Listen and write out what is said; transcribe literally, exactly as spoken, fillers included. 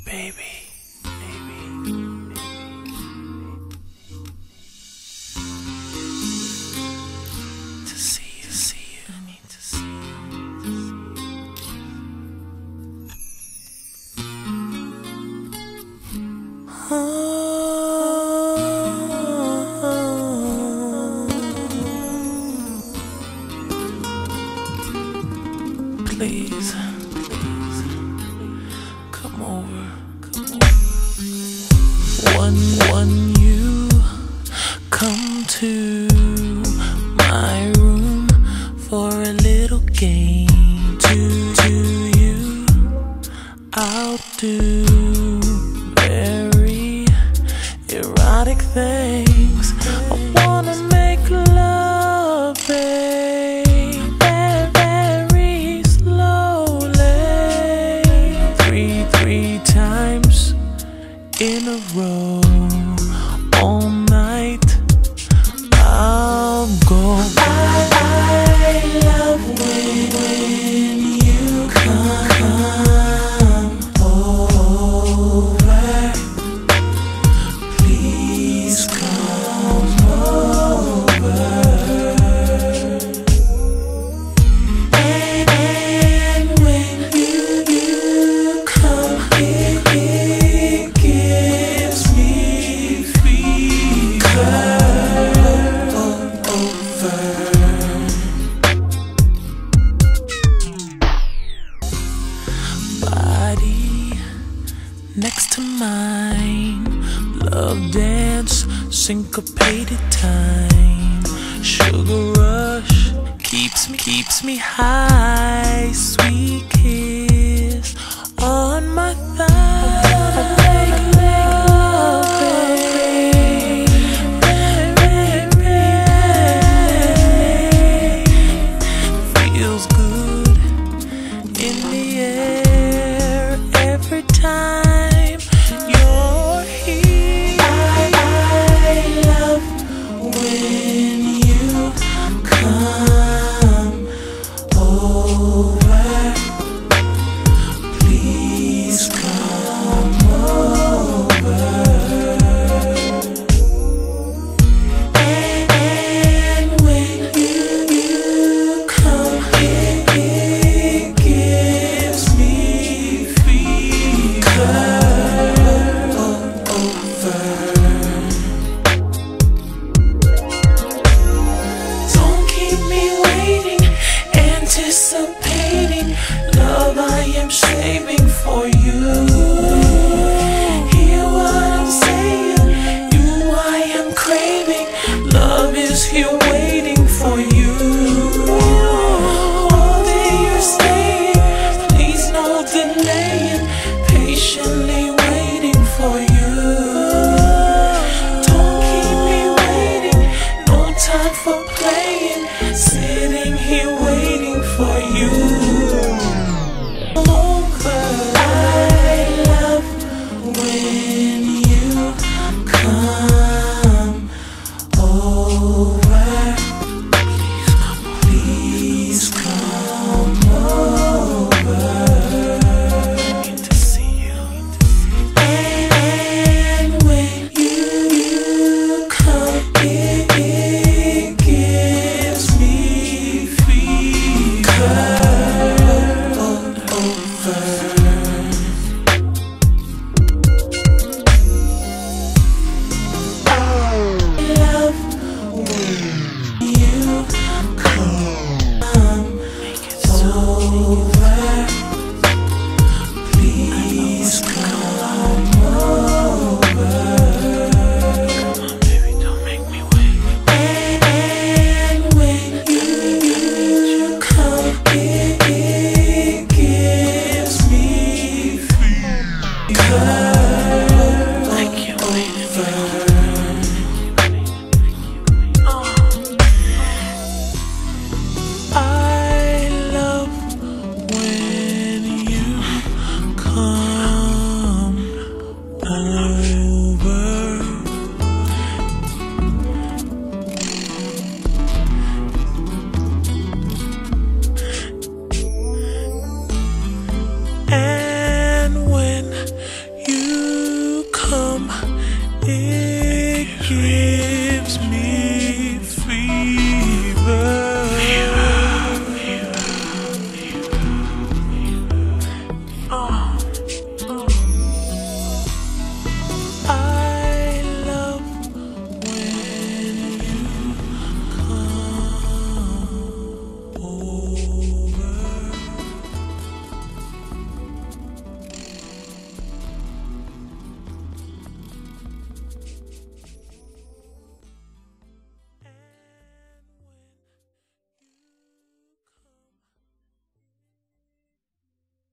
baby. To see you, see you, I need to see you. Oh, please, please, come over, come over. One, one, you come to my room for a little game. To, to you, I'll do very erotic things. I wanna make love, babe, very slowly. Three, three times in a row, all night. I'll go. I, I love when, when you come over. Please come over. And, and when you, you come, it, it gives me fever. Body next to mine, love dance, syncopated time, sugar rush keeps me keeps me high, sweet kiss on my thigh. Feels good in the air every time you're here. I, I love when you come over. Please come over. And, and when you, you come, it, it gives me fever. Don't keep me waiting, anticipating love I am saving.